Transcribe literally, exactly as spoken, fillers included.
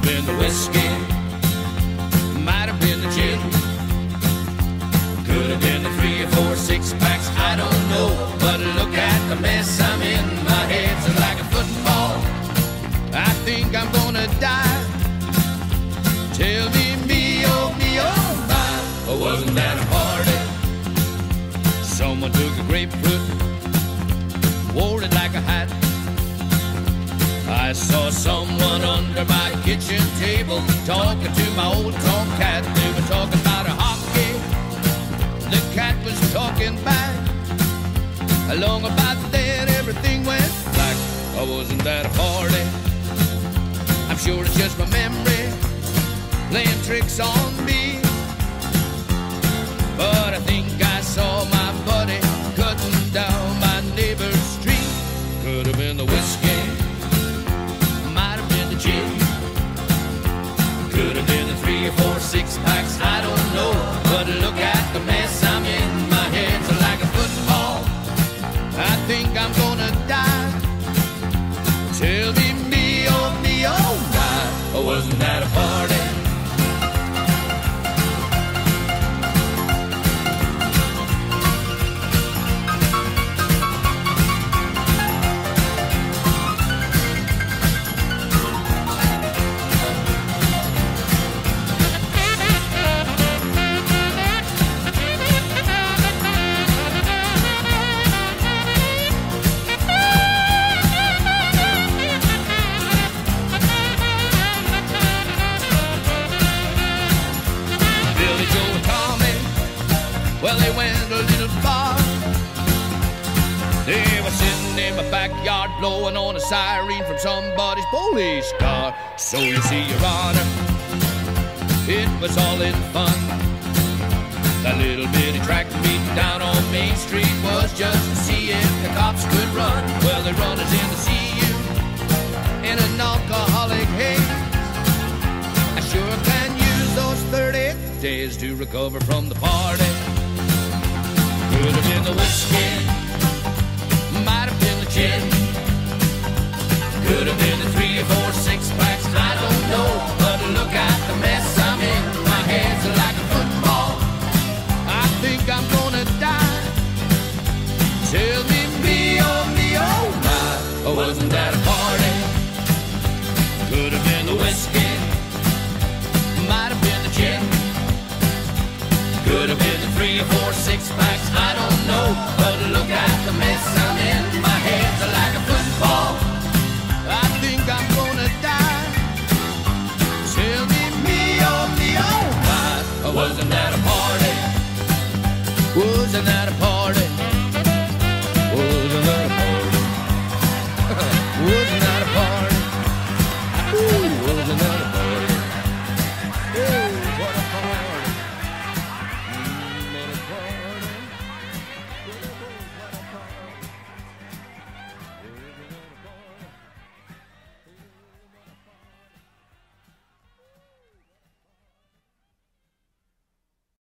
been the whiskey, might have been the gin, could have been the three or four six packs, I don't know. But look at the mess I'm in, my head's like a football. I think I'm gonna die. Tell me, me, oh, me, oh, my, or wasn't that a party? Someone took a grapefruit, wore it like a hat. I saw someone under my kitchen table talking to my old tomcat. They were talking about a hockey, the cat was talking back. Along about then everything went black. Or wasn't that a party? I'm sure it's just my memory playing tricks on me. But I think I saw my buddy cutting down my neighbor's street. Could have been the whiskey, might have been the gin, could have been the three or four six packs, I don't know. But look at the mess I'm in, my head's like a football. I think I'm gonna die. Tell me, me, oh, me, oh, my, or wasn't that a party? Well, they went a little far. They were sitting in my backyard blowing on a siren from somebody's police car. So you see, Your Honor, it was all in fun. That little bitty track meet down on Main Street was just to see if the cops could run. Well, they run us in to see you in an alcoholic haze. I sure can use those thirty days to recover from the party. Could have been the whiskey, might have been the gin, could have been the three or four six packs, I don't know. But look at the mess I'm in, my head's like a football. I think I'm gonna die. Tell me, me, oh, me, oh, my, or wasn't that a party? Could have been the whiskey, might have been the gin, could have been the three or four six packs, I don't know. But look at the mess I'm in, my head's like a football. I think I'm gonna die. Tell me, me, oh, me, oh, my, wasn't that a party? Wasn't that a party?